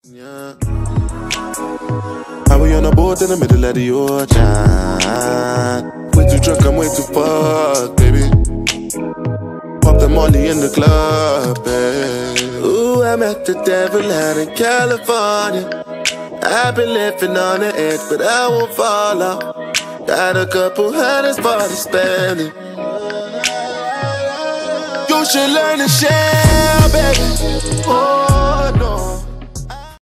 Yeah. How we on a boat in the middle of the ocean? Way too drunk, I'm way too fucked, baby. Pop the molly in the club, baby. Ooh, I met the devil out in California. I've been living on the edge, but I won't fall off. Got a couple hundreds for the spending. You should learn to share, baby. Oh.